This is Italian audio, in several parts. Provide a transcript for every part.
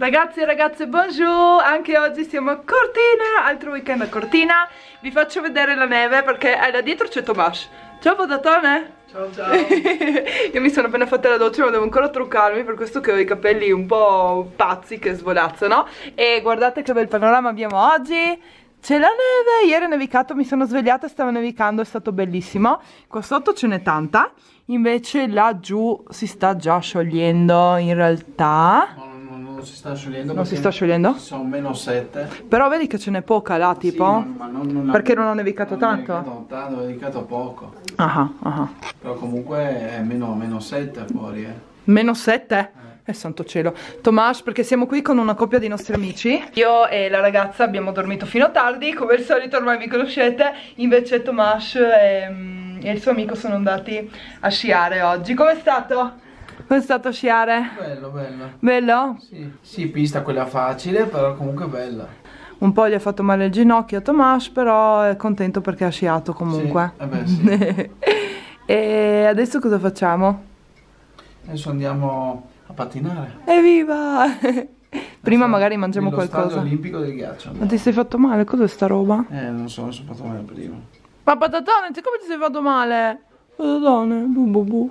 Ragazzi e ragazze, bonjour! Anche oggi siamo a Cortina, altro weekend a Cortina. Vi faccio vedere la neve perché là dietro c'è Tomas. Ciao patatone! Ciao ciao! Io mi sono appena fatta la doccia ma devo ancora truccarmi, per questo che ho i capelli un po' pazzi che svolazzano. E guardate che bel panorama abbiamo oggi. C'è la neve, ieri è nevicato, mi sono svegliata e stava nevicando, è stato bellissimo. Qua sotto ce n'è tanta, invece laggiù si sta già sciogliendo in realtà. Non si sta sciogliendo. Non si sta sciogliendo? Sono -7. Però vedi che ce n'è poca là, tipo? Sì, ma non perché non ha nevicato tanto? Ha nevicato poco. Ah. Però comunque è -7 fuori, -7? Santo cielo. Tomas, perché siamo qui con una coppia di nostri amici. Io e la ragazza abbiamo dormito fino a tardi, come al solito ormai mi conoscete. Invece Tomas e il suo amico sono andati a sciare oggi. Com'è stato? Com'è stato sciare? Bello. Bello? Sì, pista quella facile, però comunque bella. Un po' gli ha fatto male il ginocchio a Tomas, però è contento perché ha sciato comunque. Sì, sì. E adesso cosa facciamo? Adesso andiamo a pattinare. Evviva! Prima magari mangiamo qualcosa. Stadio olimpico del ghiaccio. Ma ti sei fatto male? Cos'è sta roba? Non so, mi sono fatto male prima. Ma patatone, come ti sei fatto male? Patatone, bu.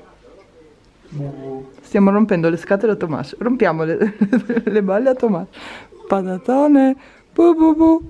Stiamo rompendo le scatole a Tomas. Rompiamo le balle a Tomas. Patatone, bu.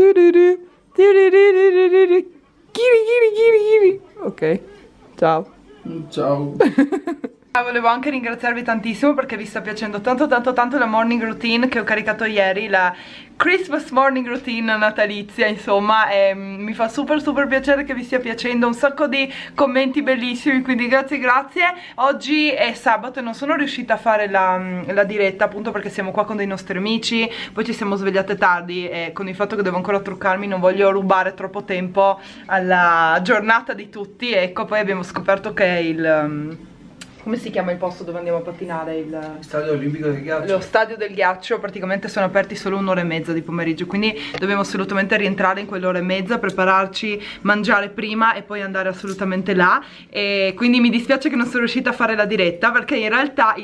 Kiri. Ok, ciao. Ciao. Volevo anche ringraziarvi tantissimo perché vi sta piacendo tanto la morning routine che ho caricato ieri, la Christmas morning routine natalizia, insomma, e mi fa super piacere che vi stia piacendo, un sacco di commenti bellissimi, quindi grazie. Oggi è sabato e non sono riuscita a fare la diretta appunto perché siamo qua con dei nostri amici, poi ci siamo svegliate tardi e con il fatto che devo ancora truccarmi non voglio rubare troppo tempo alla giornata di tutti. Ecco, poi abbiamo scoperto che il... come si chiama il posto dove andiamo a pattinare? Il Stadio Olimpico del Ghiaccio. Lo stadio del ghiaccio praticamente sono aperti solo un'ora e mezza di pomeriggio, quindi dobbiamo assolutamente rientrare in quell'ora e mezza, prepararci, mangiare prima e poi andare assolutamente là. E quindi mi dispiace che non sono riuscita a fare la diretta perché in realtà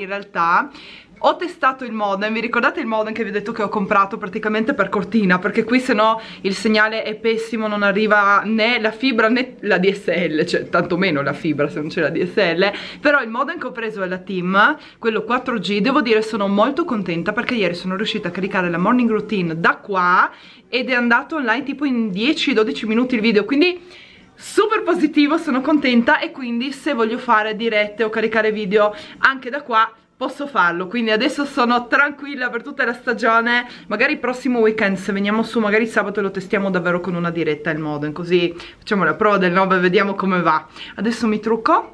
ho testato il modem. Vi ricordate il modem che vi ho detto che ho comprato praticamente per Cortina? Perché qui sennò il segnale è pessimo, non arriva né la fibra né la DSL, cioè tantomeno la fibra se non c'è la DSL. Però il modem che ho preso è la TIM, quello 4G, devo dire sono molto contenta perché ieri sono riuscita a caricare la morning routine da qua ed è andato online tipo in 10-12 minuti il video, quindi super positivo, sono contenta. E quindi se voglio fare dirette o caricare video anche da qua posso farlo, quindi adesso sono tranquilla per tutta la stagione. Magari il prossimo weekend se veniamo su, magari sabato lo testiamo davvero con una diretta il modem, così facciamo la prova del 9 e vediamo come va. Adesso mi trucco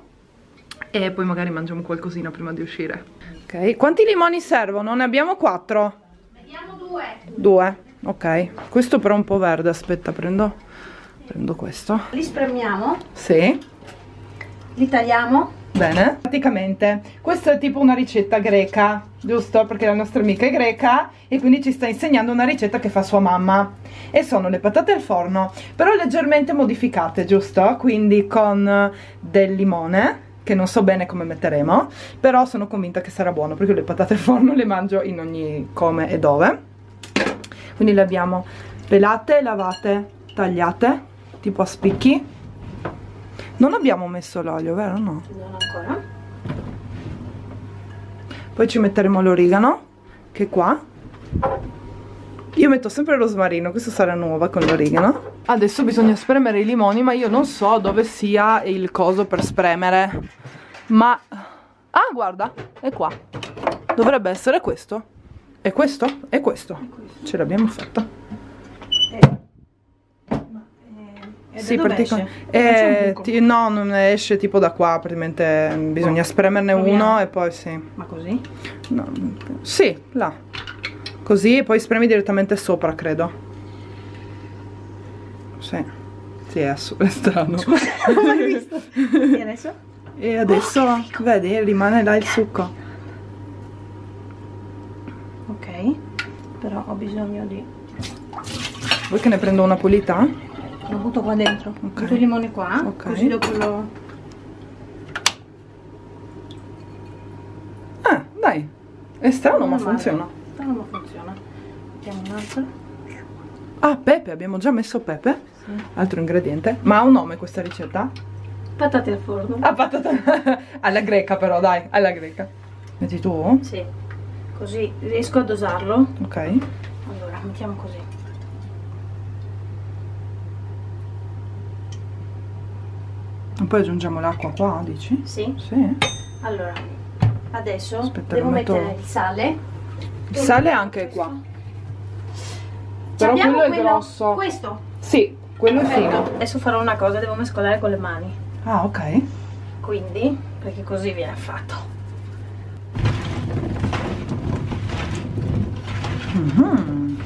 e poi magari mangiamo qualcosina prima di uscire. Ok, quanti limoni servono? Ne abbiamo 4? Ne abbiamo 2. 2, ok. Questo però è un po' verde, aspetta, prendo questo. Li spremiamo, Sì. li tagliamo. Bene, praticamente questa è tipo una ricetta greca, giusto? Perché la nostra amica è greca e quindi ci sta insegnando una ricetta che fa sua mamma. E sono le patate al forno, però leggermente modificate, giusto? Quindi con del limone, che non so bene come metteremo, però sono convinta che sarà buono perché le patate al forno le mangio in ogni come e dove. Quindi le abbiamo pelate, lavate, tagliate, tipo a spicchi. Non abbiamo messo l'olio, vero? No. Non ancora. Poi ci metteremo l'origano, che è qua. Io metto sempre il rosmarino, questa sarà nuova con l'origano. Adesso bisogna spremere i limoni, ma io non so dove sia il coso per spremere. Ma... ah, guarda, è qua. Dovrebbe essere questo. È questo? È questo. Ce l'abbiamo fatta. Sì, praticamente no, non esce tipo da qua, praticamente bisogna spremerne uno e poi sì. Ma così? No, sì, là. Così e poi spremi direttamente sopra, credo. Sì, è strano. Scusa, non ho mai visto. E adesso? E adesso, vedi, rimane là il succo. Ok, però ho bisogno di... Vuoi che ne prendo una pulita? Lo butto qua dentro, Ok. butto il limone qua, Ok. così dopo lo... Dai, è strano ma Non male. funziona. questa non funziona. Mettiamo un'altra. Ah, pepe, abbiamo già messo pepe. Sì. Altro ingrediente. Ma ha un nome questa ricetta? Patate al forno. Ah, patata alla greca però, dai, alla greca. Metti tu? Sì. Così riesco a dosarlo. Ok. Allora, mettiamo così. E poi aggiungiamo l'acqua qua, dici? Sì. Sì. Allora, adesso Aspetta, devo lo metto- mettere il sale. Il sale anche qua. Però Abbiamo quello è grosso. Questo. Sì, quello è Ecco, fino. adesso farò una cosa, devo mescolare con le mani. Ah, ok. Quindi, perché così viene fatto. Mhm.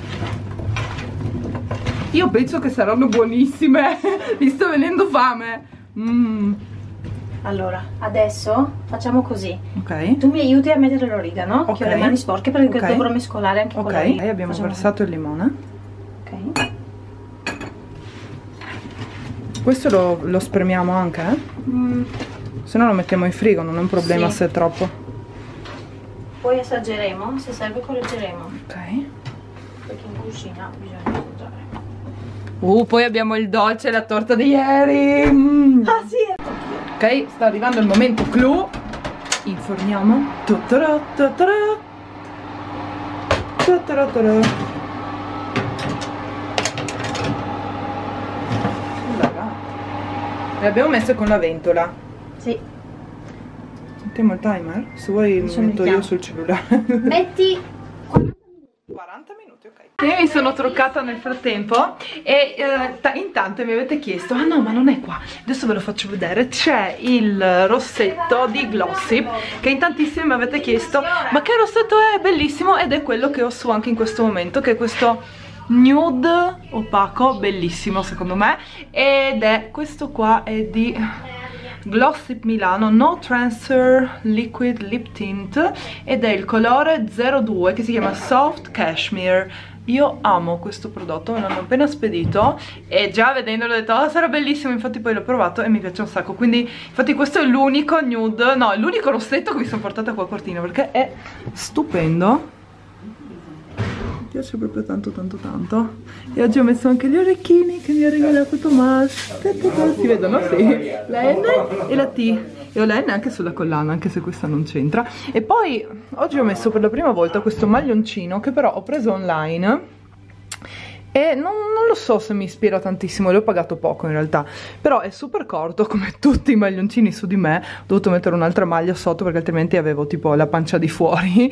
Io penso che saranno buonissime. Mi sta venendo fame. Allora, adesso facciamo così. Ok. Tu mi aiuti a mettere l'origano, Ok. che ho le mani sporche perché Ok. dovrò mescolare anche con Ok, lei. abbiamo Facciamo versato il limone. così. Questo lo spremiamo anche, eh? Ok. Se no lo mettiamo in frigo, non è un problema Sì. se è troppo. Poi assaggeremo, se serve correggeremo. Ok. Perché in cucina bisogna assaggiare. Poi abbiamo il dolce e la torta di ieri. Ah sì! Ok, sta arrivando il momento clou. Inforniamo. Tutara, tutara. Tutara, tutara. Le abbiamo messe con la ventola. Sì. Mettiamo il timer? Se vuoi Adesso metto io mettiamo. sul cellulare. Metti 40 minuti, ok. Io mi sono truccata nel frattempo e intanto mi avete chiesto: ah no, ma non è qua, adesso ve lo faccio vedere. C'è il rossetto di Glossip che in tantissimi mi avete chiesto: ma che rossetto è? Bellissimo, ed è quello che ho su anche in questo momento, che è questo nude opaco, bellissimo secondo me, ed è questo qua, è di Glossip Milano No Transfer Liquid Lip Tint ed è il colore 02 che si chiama Soft Cashmere. Io amo questo prodotto, me l'hanno appena spedito e già vedendolo ho detto oh, sarà bellissimo, infatti poi l'ho provato e mi piace un sacco. Quindi infatti questo è l'unico nude, no, è l'unico rossetto che mi sono portata qua a Cortina perché è stupendo. Mi piace proprio tanto tanto tanto. E oggi ho messo anche gli orecchini che mi ha regalato Tomas. Si vedono? Sì. La N e la T. E ho la N anche sulla collana, anche se questa non c'entra. E poi oggi ho messo per la prima volta questo maglioncino che però ho preso online e non lo so se mi ispira tantissimo, l'ho pagato poco in realtà, però è super corto come tutti i maglioncini su di me. Ho dovuto mettere un'altra maglia sotto perché altrimenti avevo tipo la pancia di fuori.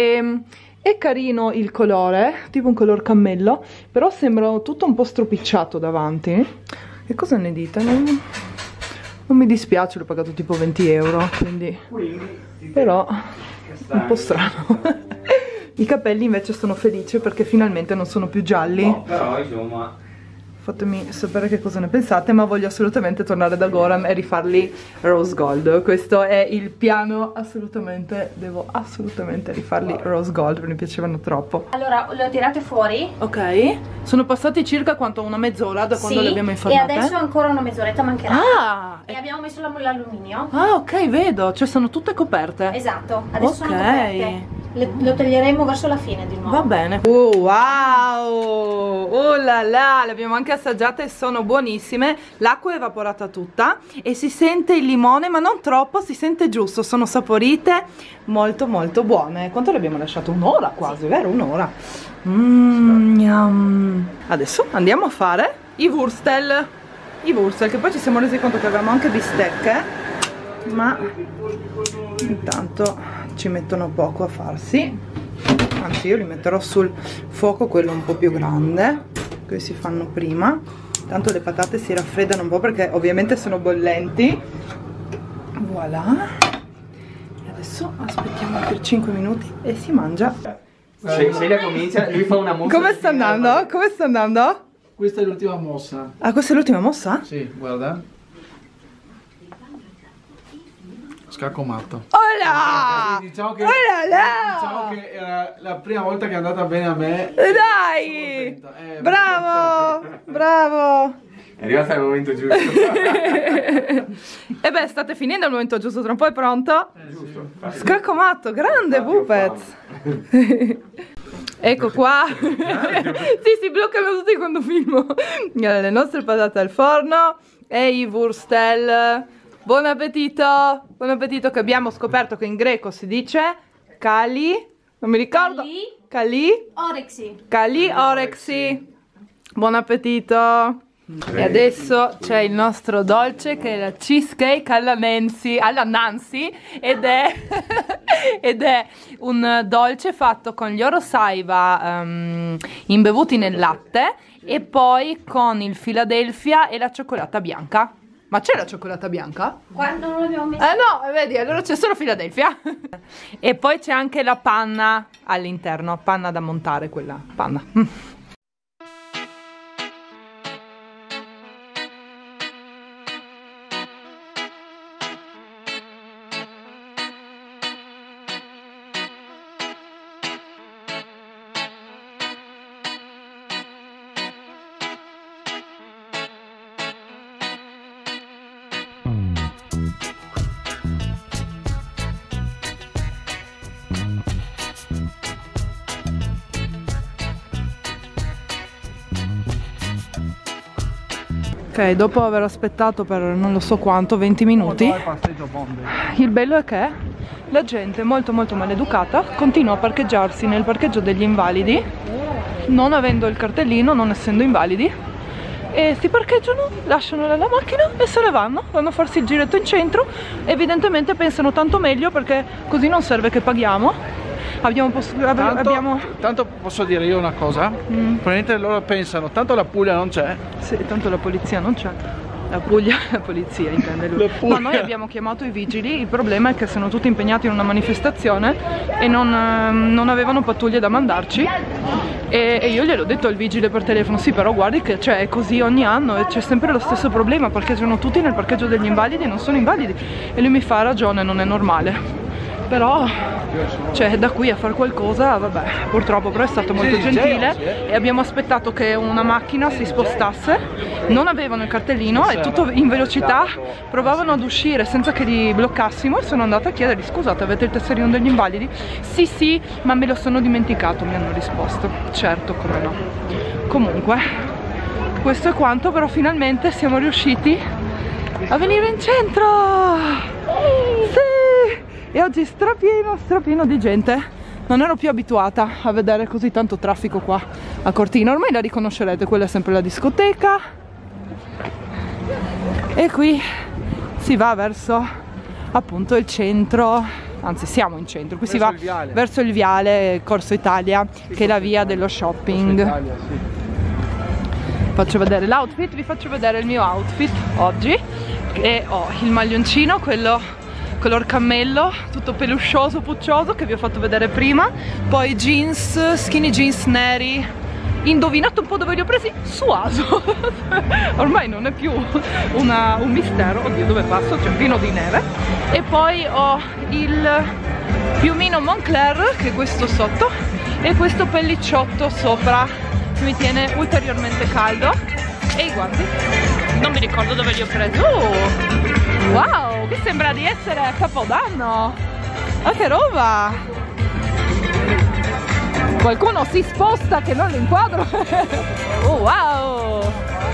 È carino il colore, tipo un color cammello, però sembra tutto un po' stropicciato davanti. Che cosa ne dite? Non mi dispiace, l'ho pagato tipo 20 euro, quindi però un po' strano. I capelli invece sono felice perché finalmente non sono più gialli. No, però insomma... Fatemi sapere che cosa ne pensate, ma voglio assolutamente tornare da Goran e rifarli rose gold. Questo è il piano, assolutamente, devo assolutamente rifarli rose gold, perché mi piacevano troppo. Allora, le ho tirate fuori. Ok, sono passati circa quanto una mezz'ora da quando le abbiamo E informate? adesso ancora una mezz'oretta mancherà. Ah! E abbiamo messo l'alluminio. Ah, ok, vedo, cioè sono tutte coperte. Esatto, adesso sono Ok. coperte. Lo toglieremo verso la fine di nuovo. Va bene. Wow! Oh là là, le abbiamo anche assaggiate e sono buonissime. L'acqua è evaporata tutta e si sente il limone, ma non troppo, si sente giusto. Sono saporite, molto molto buone. Quanto le abbiamo lasciato? Un'ora quasi, vero? Un'ora. Adesso andiamo a fare i wurstel. I wurstel, che poi ci siamo resi conto che avevamo anche bistecche, ma intanto ci mettono poco a farsi. Anzi, io li metterò sul fuoco quello un po' più grande, che si fanno prima. Tanto le patate si raffreddano un po' perché ovviamente sono bollenti. Voilà. E adesso aspettiamo per 5 minuti e si mangia. Se comincia, lui fa una mossa. Come sta andando? Come sta andando? Questa è l'ultima mossa. Ah, questa è l'ultima mossa? Sì, guarda. Scacco matto. Hola! Diciamo che, là! diciamo che era la prima volta che è andata bene a me. Dai! Bravo! Bravo! È arrivato al momento giusto. E beh, state finendo il momento giusto, tra un po' è pronto? Giusto. Scacco matto, grande Puppets! Ecco qua. Sì, si bloccano tutti quando filmo. Le nostre patate al forno e i wurstel. Buon appetito! Buon appetito, che abbiamo scoperto che in greco si dice kali, non mi ricordo. Kali Orexi. Kali orexi. Buon appetito! E adesso c'è il nostro dolce che è la cheesecake alla Nancy ed è un dolce fatto con gli orosaiba imbevuti nel latte e poi con il Philadelphia e la cioccolata bianca. Ma c'è la cioccolata bianca? Quando non l'abbiamo messa? No, vedi, allora c'è solo Philadelphia. E poi c'è anche la panna all'interno, panna da montare, quella panna. Ok, dopo aver aspettato per non lo so quanto, 20 minuti, il bello è che la gente molto maleducata continua a parcheggiarsi nel parcheggio degli invalidi, non avendo il cartellino, non essendo invalidi, e si parcheggiano, lasciano la macchina e se ne vanno a farsi il giretto in centro. Evidentemente pensano tanto meglio, perché così non serve che paghiamo. Tanto posso dire io una cosa, probabilmente loro pensano, tanto la Puglia non c'è. Sì, tanto la polizia non c'è. La Puglia, la polizia intende lui. No, noi abbiamo chiamato i vigili, il problema è che sono tutti impegnati in una manifestazione e non avevano pattuglie da mandarci. E io gliel'ho detto al vigile per telefono, sì, però guardi che è così ogni anno e c'è sempre lo stesso problema, parcheggiano tutti nel parcheggio degli invalidi e non sono invalidi. E lui mi fa: ha ragione, non è normale. Però da qui a fare qualcosa, vabbè, purtroppo. Però è stato molto gentile e abbiamo aspettato che una macchina si spostasse, non avevano il cartellino e tutto in velocità provavano ad uscire senza che li bloccassimo, e sono andata a chiedergli: scusate, avete il tesserino degli invalidi? Sì, ma me lo sono dimenticato, mi hanno risposto. Certo, come no. Comunque questo è quanto, però finalmente siamo riusciti a venire in centro. Sì! E oggi è strapieno di gente. Non ero più abituata a vedere così tanto traffico qua a Cortina. Ormai la riconoscerete, quella è sempre la discoteca. E qui si va verso appunto il centro, anzi siamo in centro, qui si va verso il viale Corso Italia, che è la via dello shopping. Faccio vedere l'outfit, vi faccio vedere il mio outfit oggi, che ho il maglioncino, quello color cammello, tutto peluscioso, puccioso, che vi ho fatto vedere prima. Poi jeans, skinny jeans neri. Indovinate un po' dove li ho presi? Su Aso. Ormai non è più un mistero. Oddio, dove passo? C'è pieno di neve. E poi ho il piumino Moncler, che è questo sotto, e questo pellicciotto sopra, che mi tiene ulteriormente caldo. E guardi, non mi ricordo dove li ho presi. Wow, qui sembra di essere a Capodanno. Ma che roba! Qualcuno si sposta che non lo inquadro. Oh, wow!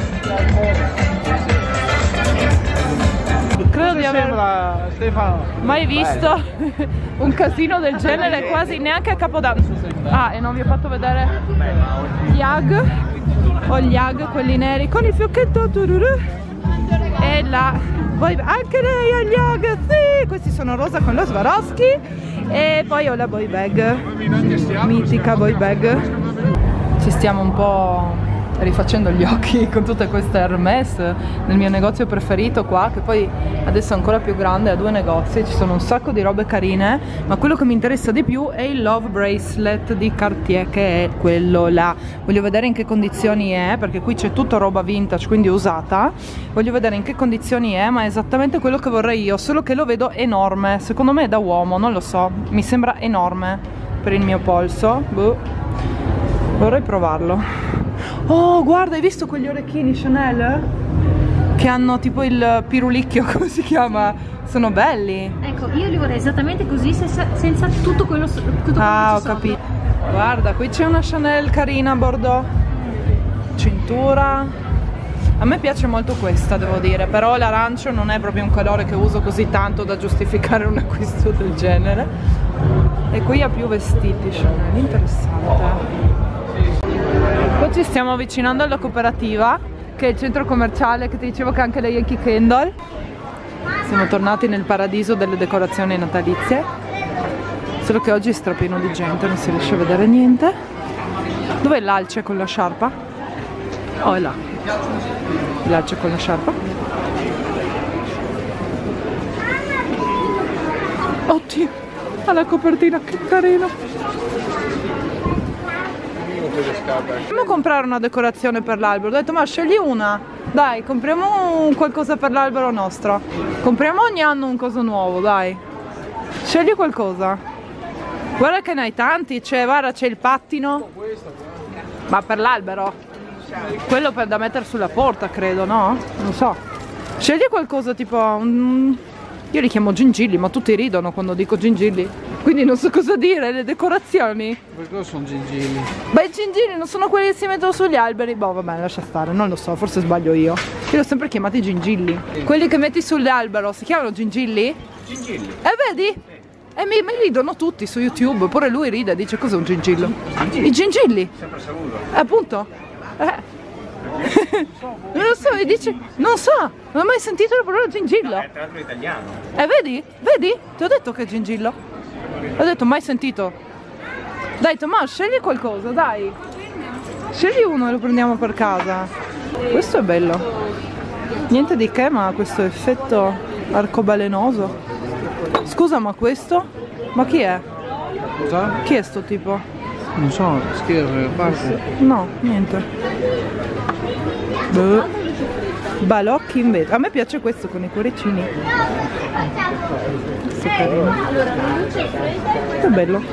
Credo di aver mai visto un casino del genere, quasi neanche a Capodanno. Ah, e non vi ho fatto vedere gli Hag. Ho gli Hag, quelli neri con il fiocchetto tururù. E la anche lei ha gli Hag, sì! Questi sono rosa con lo Swarovski. E poi ho la boy bag, mitica boy bag. Ci stiamo un po' rifacendo gli occhi con tutte queste Hermès nel mio negozio preferito qua, che poi adesso è ancora più grande, ha 2 negozi, ci sono un sacco di robe carine, ma quello che mi interessa di più è il Love Bracelet di Cartier, che è quello là. Voglio vedere in che condizioni è, perché qui c'è tutta roba vintage, quindi usata. Voglio vedere in che condizioni è, ma è esattamente quello che vorrei io, solo che lo vedo enorme. Secondo me è da uomo, non lo so, mi sembra enorme per il mio polso. Boh. Vorrei provarlo. Oh, guarda, hai visto quegli orecchini Chanel? Che hanno tipo il pirulicchio, come si chiama? Sono belli. Ecco, io li vorrei esattamente così, senza tutto quello. Ah, ho capito. Guarda, qui c'è una Chanel carina bordeaux, cintura. A me piace molto questa, devo dire, però l'arancio non è proprio un colore che uso così tanto da giustificare un acquisto del genere. E qui ha più vestiti Chanel, interessante. Poi ci stiamo avvicinando alla Cooperativa, che è il centro commerciale che ti dicevo che è anche la Yankee Candle. Siamo tornati nel paradiso delle decorazioni natalizie, solo che oggi è strapieno di gente, non si riesce a vedere niente. Dov'è l'alce con la sciarpa? Oh, è là. L'alce con la sciarpa. Oddio, ha la copertina, che carino. Dobbiamo comprare una decorazione per l'albero. Ho detto, ma scegli una. Dai, compriamo qualcosa per l'albero nostro. Compriamo ogni anno un coso nuovo, dai. Scegli qualcosa. Guarda che ne hai tanti. C'è, guarda, c'è il pattino. Ma per l'albero? Quello da mettere sulla porta, credo, no? Non so. Scegli qualcosa tipo un... Io li chiamo gingilli, ma tutti ridono quando dico gingilli. Quindi non so cosa dire, le decorazioni. Perché sono gingilli? Beh, i gingilli non sono quelli che si mettono sugli alberi. Boh, vabbè, lascia stare, non lo so, forse sbaglio io. Io li ho sempre chiamati gingilli. Quelli che metti sull'albero si chiamano gingilli? Gingilli. Vedi? E mi ridono tutti su YouTube, pure lui ride, dice cos'è un gingillo? I gingilli. Sempre saluto. Appunto. Non lo so, mi dice, non so, non ho mai sentito la parola gingillo. È tra l'altro italiano. Vedi? Vedi? Ti ho detto che è gingillo. Ho detto mai sentito. Dai Tommaso, scegli qualcosa, dai. Scegli uno e lo prendiamo per casa. Questo è bello. Niente di che, ma ha questo effetto arcobalenoso. Scusa, ma questo? Ma chi è? Cosa? Chi è sto tipo? Non so, scrive, parte. No, niente. Balocchi in vetro. A me piace questo con i cuoricini. Questo è carino. È bello.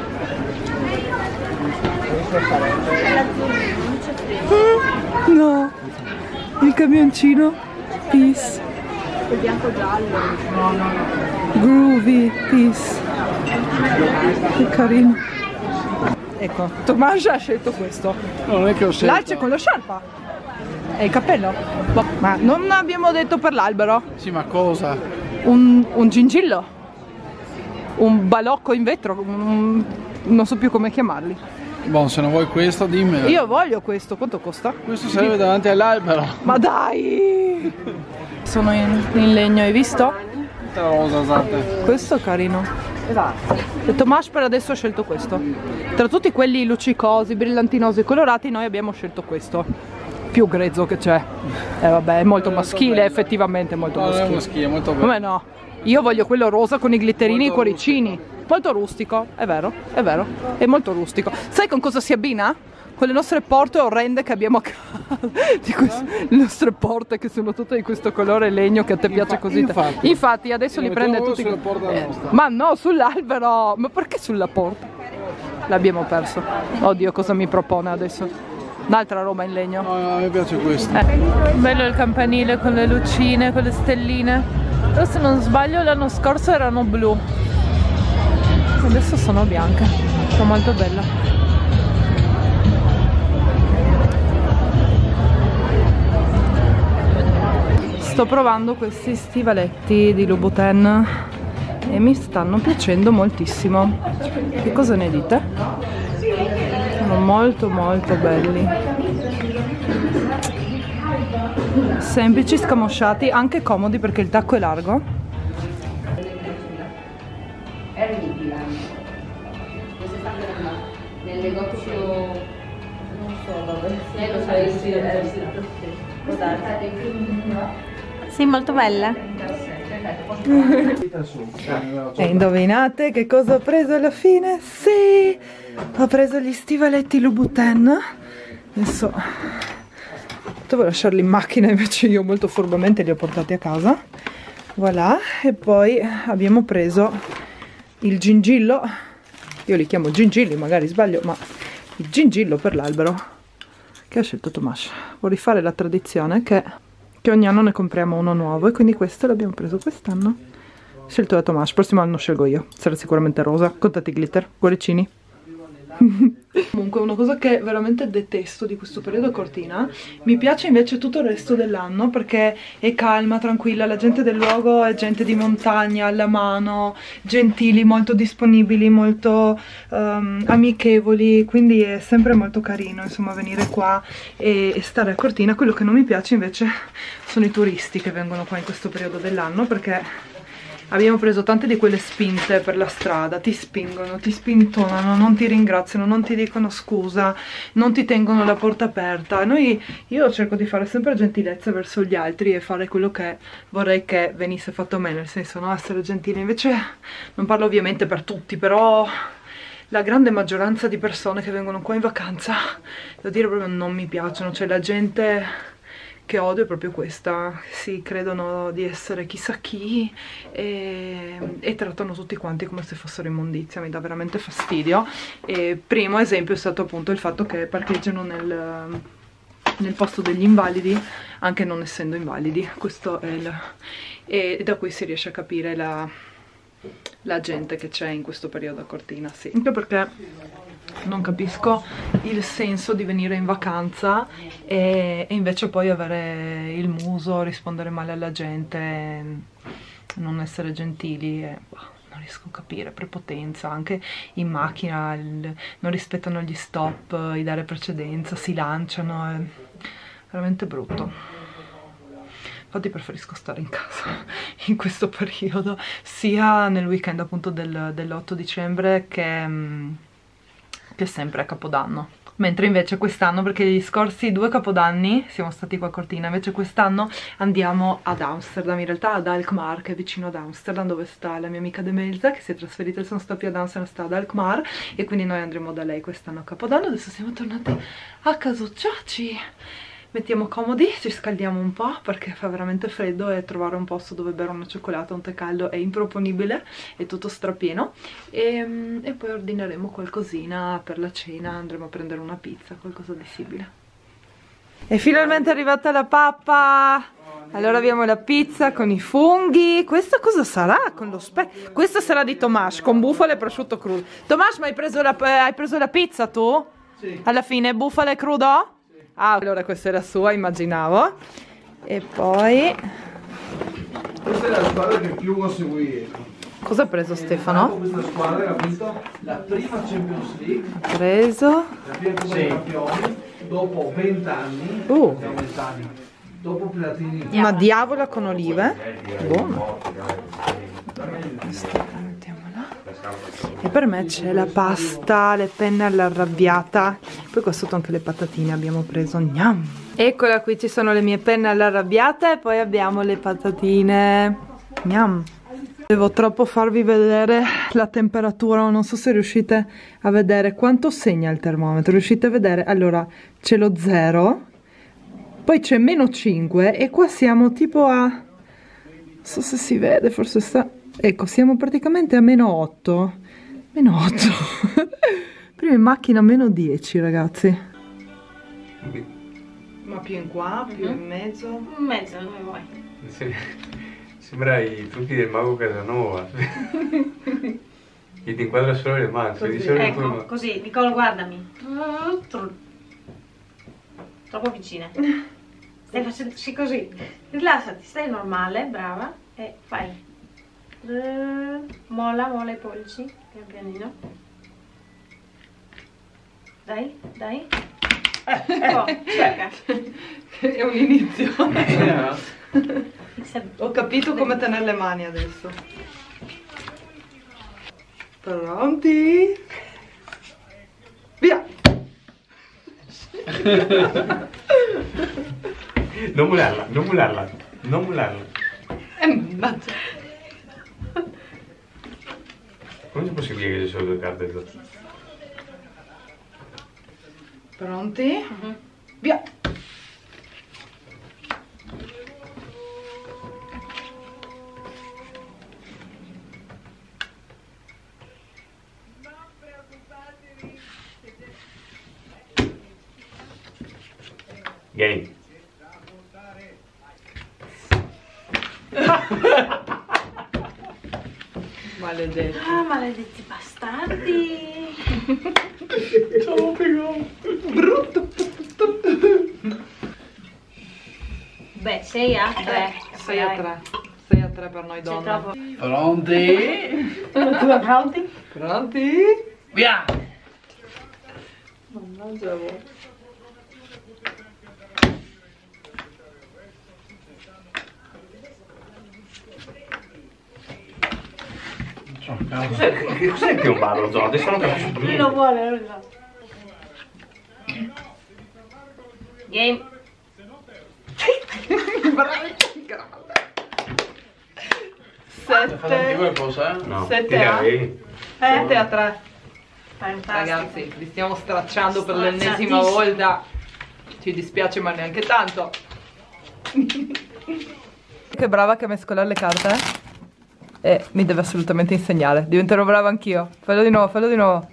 No, il camioncino. Peace. Il bianco giallo. Groovy. Peace. Che carino. Ecco, Tommaso ha scelto questo. No, non è che ho scelto. L'alce con lo sciarpa. E il cappello? Ma non abbiamo detto per l'albero? Sì, ma cosa? Un gingillo? Un balocco in vetro? Non so più come chiamarli. Boh, se non vuoi questo dimmelo. Io voglio questo, quanto costa? Questo sarebbe davanti all'albero. Ma dai! Sono in legno, hai visto? Tutta rosa, esatte. Questo è carino. E Tommaso per adesso ha scelto questo. Tra tutti quelli luccicosi, brillantinosi, colorati, noi abbiamo scelto questo. Più grezzo che c'è. Vabbè, è molto maschile, effettivamente molto maschile. Non è maschile, è molto bello. Come no? Io voglio quello rosa con i glitterini e i cuoricini. Molto rustico, è vero, è molto rustico. Sai con cosa si abbina? Con le nostre porte orrende che abbiamo a casa. Le nostre porte che sono tutte di questo colore legno che a te piace così. Infatti adesso li prende tutti. Ma no, sull'albero. Ma perché sulla porta? L'abbiamo perso. Oddio, cosa mi propone adesso? Un'altra roba in legno. No, a me piace questo. Bello il campanile con le lucine, con le stelline. Però se non sbaglio l'anno scorso erano blu. Adesso sono bianche. Sono molto belle. Sto provando questi stivaletti di Louboutin e mi stanno piacendo moltissimo. Che cosa ne dite? Sono molto molto belli, semplici, scamosciati, anche comodi perché il tacco è largo. Nel negozio non so dove. Sì, molto bella. E indovinate che cosa ho preso alla fine? Sì, ho preso gli stivaletti Louboutin. Adesso dovevo lasciarli in macchina, invece io molto furbamente li ho portati a casa. Voilà, e poi abbiamo preso il gingillo. Io li chiamo gingilli, magari sbaglio, ma il gingillo per l'albero che ha scelto Tommaso. Vuoi rifare la tradizione che ogni anno ne compriamo uno nuovo, e quindi questo l'abbiamo preso quest'anno, scelto da Tommaso. Prossimo anno scelgo io, sarà sicuramente rosa con tanti glitter, cuoricini. Comunque una cosa che veramente detesto di questo periodo a Cortina, mi piace invece tutto il resto dell'anno perché è calma, tranquilla, la gente del luogo è gente di montagna, alla mano, gentili, molto disponibili, molto amichevoli, quindi è sempre molto carino insomma venire qua e stare a Cortina. Quello che non mi piace invece sono i turisti che vengono qua in questo periodo dell'anno, perché abbiamo preso tante di quelle spinte per la strada, ti spingono, ti spintonano, non ti ringraziano, non ti dicono scusa, non ti tengono la porta aperta. Io cerco di fare sempre gentilezza verso gli altri e fare quello che vorrei che venisse fatto a me, nel senso, no, essere gentile. Invece non parlo ovviamente per tutti, però la grande maggioranza di persone che vengono qua in vacanza, devo dire proprio non mi piacciono, cioè la gente che odio è proprio questa, si credono di essere chissà chi e trattano tutti quanti come se fossero immondizia, mi dà veramente fastidio. E primo esempio è stato appunto il fatto che parcheggiano nel posto degli invalidi, anche non essendo invalidi. Questo è e da qui si riesce a capire la gente che c'è in questo periodo a Cortina, sì. Anche perché non capisco il senso di venire in vacanza e invece poi avere il muso, rispondere male alla gente, non essere gentili, non riesco a capire, prepotenza, anche in macchina non rispettano gli stop, i dare precedenza, si lanciano, è veramente brutto. Infatti preferisco stare in casa in questo periodo, sia nel weekend appunto dell'8 dicembre che sempre a Capodanno. Mentre invece quest'anno, perché gli scorsi 2 Capodanni siamo stati qua a Cortina, invece quest'anno andiamo ad Amsterdam, in realtà ad Alkmaar, che è vicino ad Amsterdam, dove sta la mia amica Demelza, che si è trasferita, sono stati ad Amsterdam, sta ad Alkmaar, e quindi noi andremo da lei quest'anno a Capodanno. Adesso siamo tornati a casucciarci, mettiamo comodi, ci scaldiamo un po' perché fa veramente freddo e trovare un posto dove bere una cioccolata, un tè caldo è improponibile, è tutto strapieno, e poi ordineremo qualcosina per la cena, andremo a prendere una pizza, qualcosa di simile. E finalmente è arrivata la pappa! Allora abbiamo la pizza con i funghi. Questa cosa sarà? Con lo speck? Questa sarà di Tomas, con bufala e prosciutto crudo. Tomas, ma hai preso la pizza tu? Sì. Alla fine bufala e crudo? Ah, allora questa è la sua, immaginavo. E poi questa è la squadra che più ho seguito. cosa ha preso Stefano? Questa squadra ha vinto la prima Champions League. Ha preso La prima Coppa dei Campioni dopo 20 anni. Dopo Platini. una diavola con olive. Buono. E per me c'è la pasta, le penne all'arrabbiata, poi qua sotto anche le patatine abbiamo preso, gnam. Eccola, qui ci sono le mie penne all'arrabbiata e poi abbiamo le patatine, gnam. Devo troppo farvi vedere la temperatura, non so se riuscite a vedere quanto segna il termometro, riuscite a vedere? Allora, c'è lo 0, poi c'è -5 e qua siamo tipo a, non so se si vede, forse sta, ecco, siamo praticamente a -8. -8. Prima in macchina -10, ragazzi. Ma più in qua, più in mezzo? In mezzo, dove vuoi. Sì. Sembra i trucchi del mago Casanova. Che ti inquadra solo le mani. Ecco, così, Nicolo, guardami. Troppo vicine. Stai facendo così. Rilassati, stai normale, brava. E fai. Molla i polsi, pian pianino. Dai. Ecco, cerca. È un inizio. Ho capito come tenere le mani adesso. Pronti? Via! Non mullarla. Come è possibile che ci sono 2 carte? Pronti? Via! Game. Maledetti. Ah, maledetti bastardi. Ciao, Brutto. Beh, 6 a 3. 6 a 3. 6 a 3 per noi donne. Troppo. Pronti? Pronti? Pronti? Via! Mannaggia voi. Cos'è che è un ballo, Zo? Adesso non capisco più Lui niente. lo vuole, lo so. Game. Due cose? No, 7 che a direi? 7 a 3. Fantastico. Ragazzi, li stiamo stracciando per l'ennesima volta. Ci dispiace ma neanche tanto. Che brava che a mescolare le carte. E mi deve assolutamente insegnare. Diventerò brava anch'io. Fallo di nuovo, fallo di nuovo.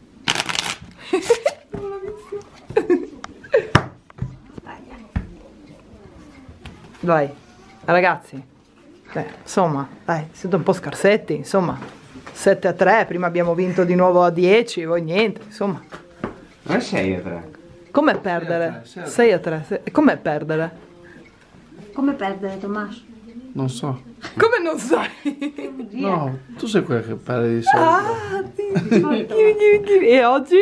Dai, ragazzi. Insomma, dai, siete un po' scarsetti, insomma. 7 a 3, prima abbiamo vinto di nuovo a 10, voi niente, insomma. Non è 6 a 3. Com'è perdere? 6 a 3. Com'è perdere? Come perdere, Tommaso? Non so. Come non sai? No, tu sei quella che parla di solito. Ah, sì. E oggi?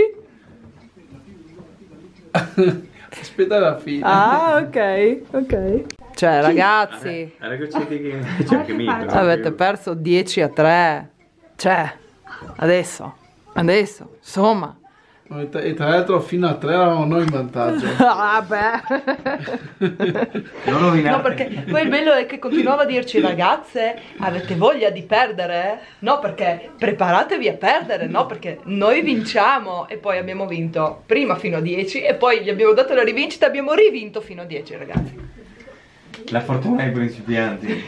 Aspetta la fine. Ah, ok. Cioè, ragazzi, C'è anche Mito. avete perso 10 a 3. Cioè, adesso, insomma. E tra l'altro fino a 3 eravamo noi in vantaggio. Ah, beh. Non rovinate. No, perché poi il bello è che continuava a dirci, ragazze, avete voglia di perdere? No, perché preparatevi a perdere, no? Perché noi vinciamo. E poi abbiamo vinto prima fino a 10 e poi gli abbiamo dato la rivincita e abbiamo rivinto fino a 10, ragazzi. La fortuna ai principianti.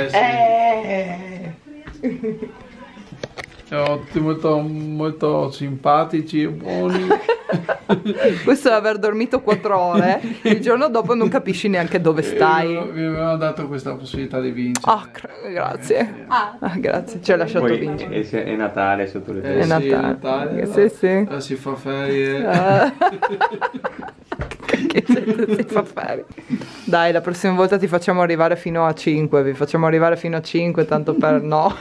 Siamo tutti molto simpatici e buoni. Questo è aver dormito 4 ore. Il giorno dopo non capisci neanche dove stai. Vi avevamo dato questa possibilità di vincere. Ah, grazie. Grazie, ci hai lasciato Poi vincere. è Natale sotto le È feste. Sì, Natale. Natale. Sì. Si fa ferie. Che gente si fa fare. Dai, la prossima volta ti facciamo arrivare fino a 5. Vi facciamo arrivare fino a 5, tanto per no.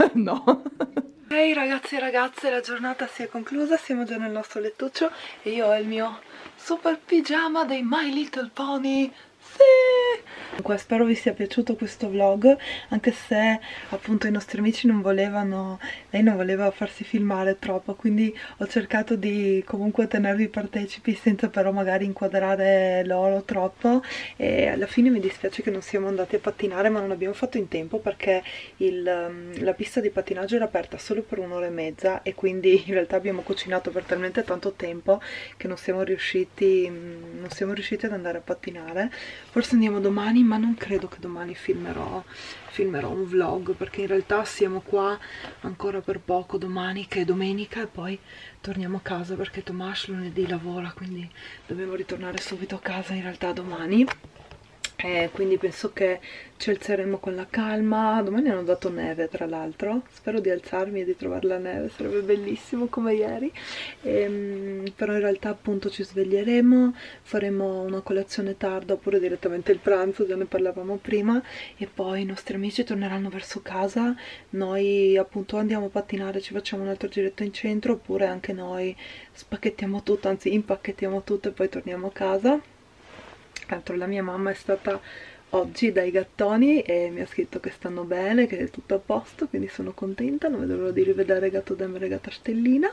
Ok ragazzi e ragazze, la giornata si è conclusa, siamo già nel nostro lettuccio e io ho il mio super pigiama dei My Little Pony. Sì! Comunque spero vi sia piaciuto questo vlog, anche se appunto i nostri amici non volevano, lei non voleva farsi filmare troppo, quindi ho cercato di comunque tenervi partecipi senza però magari inquadrare loro troppo, e alla fine mi dispiace che non siamo andati a pattinare, ma non abbiamo fatto in tempo perché la pista di pattinaggio era aperta solo per 1 ora e mezza e quindi in realtà abbiamo cucinato per talmente tanto tempo che non siamo riusciti ad andare a pattinare. Forse andiamo domani, ma non credo che domani filmerò un vlog, perché in realtà siamo qua ancora per poco domani, che è domenica, e poi torniamo a casa perché Tomas lunedì lavora, quindi dobbiamo ritornare subito a casa in realtà domani. Quindi penso che ci alzeremo con la calma. Domani hanno dato neve, tra l'altro, spero di alzarmi e di trovare la neve, sarebbe bellissimo come ieri. Però in realtà appunto ci sveglieremo, faremo una colazione tarda oppure direttamente il pranzo, già ne parlavamo prima, e poi i nostri amici torneranno verso casa. Noi appunto andiamo a pattinare, ci facciamo un altro giretto in centro, oppure anche noi spacchettiamo tutto, anzi impacchettiamo tutto e poi torniamo a casa. Tra l'altro la mia mamma è stata oggi dai gattoni e mi ha scritto che stanno bene, che è tutto a posto, quindi sono contenta, non vedo l'ora di rivedere Gatto Demer e Gatta Stellina.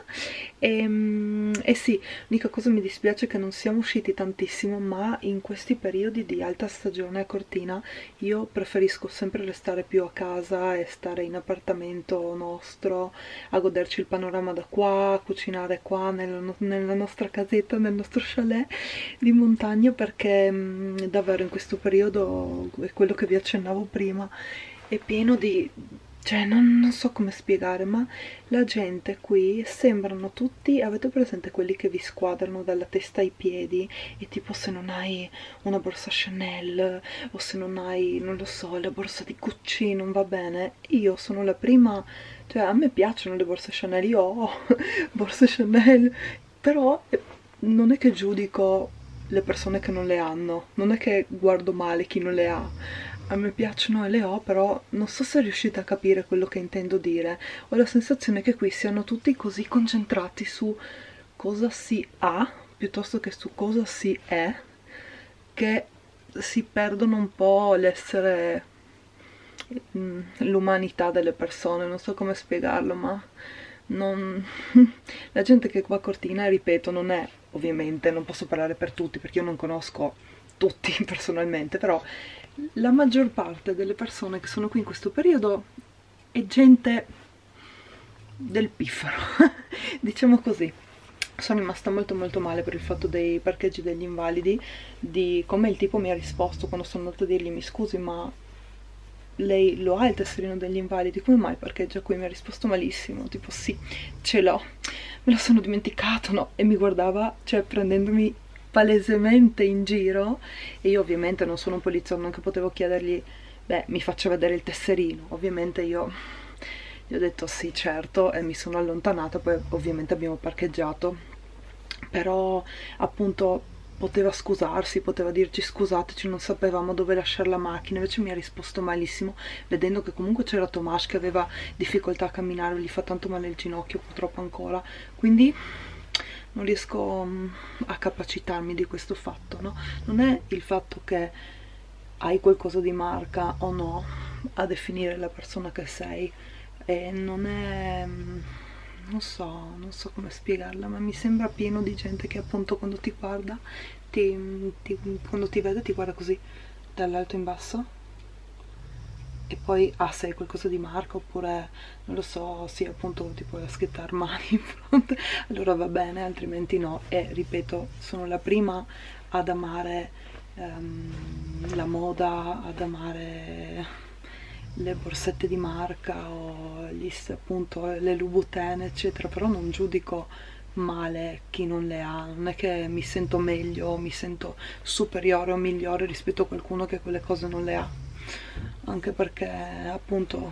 E sì, l'unica cosa mi dispiace è che non siamo usciti tantissimo, ma in questi periodi di alta stagione a Cortina io preferisco sempre restare più a casa e stare in appartamento nostro, a goderci il panorama da qua, a cucinare qua nella nostra casetta, nel nostro chalet di montagna, perché davvero in questo periodo, è quello che vi accennavo prima, è pieno di... cioè non so come spiegare, ma la gente qui sembrano tutti, avete presente quelli che vi squadrano dalla testa ai piedi, e tipo se non hai una borsa Chanel o se non hai, non lo so, la borsa di Gucci non va bene. Io sono la prima, cioè a me piacciono le borse Chanel, io ho borse Chanel però non è che giudico le persone che non le hanno, non è che guardo male chi non le ha. A me piacciono e le ho, però non so se riuscite a capire quello che intendo dire. Ho la sensazione che qui siano tutti così concentrati su cosa si ha piuttosto che su cosa si è, che si perdono un po' l'essere, l'umanità delle persone. Non so come spiegarlo, ma non... la gente che qua a Cortina, ripeto, non è, ovviamente non posso parlare per tutti perché io non conosco tutti personalmente, però la maggior parte delle persone che sono qui in questo periodo è gente del piffero diciamo così. Sono rimasta molto male per il fatto dei parcheggi degli invalidi, di come il tipo mi ha risposto quando sono andata a dirgli: mi scusi, ma lei lo ha il tesserino degli invalidi, come mai parcheggia qui? Mi ha risposto malissimo, tipo sì, ce l'ho, me lo sono dimenticato, no? E mi guardava, cioè prendendomi palesemente in giro, e io ovviamente non sono un poliziotto, non che potevo chiedergli, beh, mi faccia vedere il tesserino. Ovviamente io gli ho detto sì, certo, e mi sono allontanata. Poi ovviamente abbiamo parcheggiato, però appunto poteva scusarsi, poteva dirci scusateci, non sapevamo dove lasciare la macchina. Invece mi ha risposto malissimo, vedendo che comunque c'era Tomas che aveva difficoltà a camminare, gli fa tanto male il ginocchio purtroppo ancora, quindi non riesco a capacitarmi di questo fatto, no? Non è il fatto che hai qualcosa di marca o no a definire la persona che sei, e non è... non so come spiegarla, ma mi sembra pieno di gente che appunto quando ti guarda, quando ti vede ti guarda così dall'alto in basso, e poi sei qualcosa di marca, oppure non lo so, sì, appunto ti puoi schettare mani in fronte, allora va bene, altrimenti no. E ripeto, sono la prima ad amare la moda, ad amare le borsette di marca o appunto le Louboutin eccetera, però non giudico male chi non le ha. Non è che mi sento meglio, mi sento superiore o migliore rispetto a qualcuno che quelle cose non le ha, anche perché appunto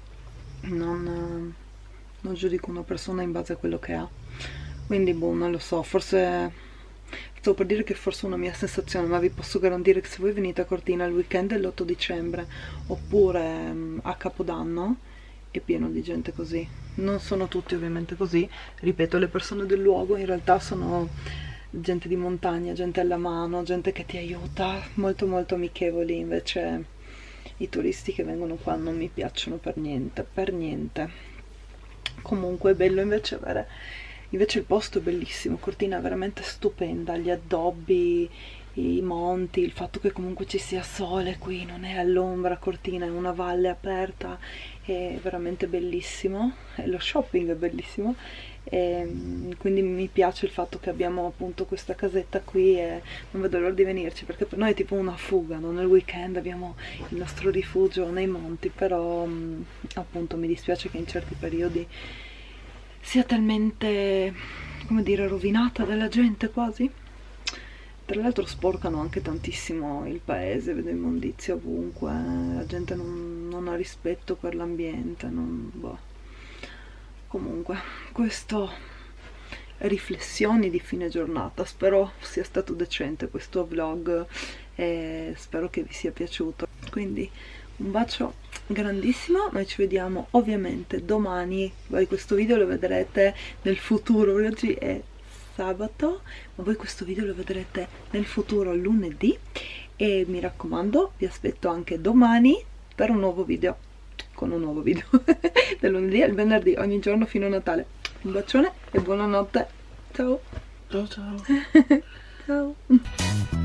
non giudico una persona in base a quello che ha. Quindi boh, non lo so, forse stavo per dire che forse è una mia sensazione, ma vi posso garantire che se voi venite a Cortina il weekend dell'8 dicembre oppure a Capodanno è pieno di gente così. Non sono tutti ovviamente così, ripeto, le persone del luogo in realtà sono gente di montagna, gente alla mano, gente che ti aiuta, molto amichevoli. Invece i turisti che vengono qua non mi piacciono per niente. Comunque è bello invece avere... Invece il posto è bellissimo, Cortina è veramente stupenda, gli addobbi, i monti, il fatto che comunque ci sia sole qui, non è all'ombra. Cortina è una valle aperta, è veramente bellissimo, e lo shopping è bellissimo, e quindi mi piace il fatto che abbiamo appunto questa casetta qui e non vedo l'ora di venirci, perché per noi è tipo una fuga, no? Nel weekend abbiamo il nostro rifugio nei monti, però appunto mi dispiace che in certi periodi sia talmente, come dire, rovinata dalla gente quasi. Tra l'altro sporcano anche tantissimo il paese, vedo immondizia ovunque, la gente non ha rispetto per l'ambiente, boh. Comunque, questo riflessioni di fine giornata, spero sia stato decente questo vlog e spero che vi sia piaciuto. Quindi un bacio grandissimo, noi ci vediamo ovviamente domani. Voi questo video lo vedrete nel futuro, oggi è sabato, ma voi questo video lo vedrete nel futuro lunedì, e mi raccomando vi aspetto anche domani per un nuovo video, con un nuovo video dal lunedì al venerdì, ogni giorno fino a Natale. Un bacione e buonanotte, ciao ciao ciao. Ciao.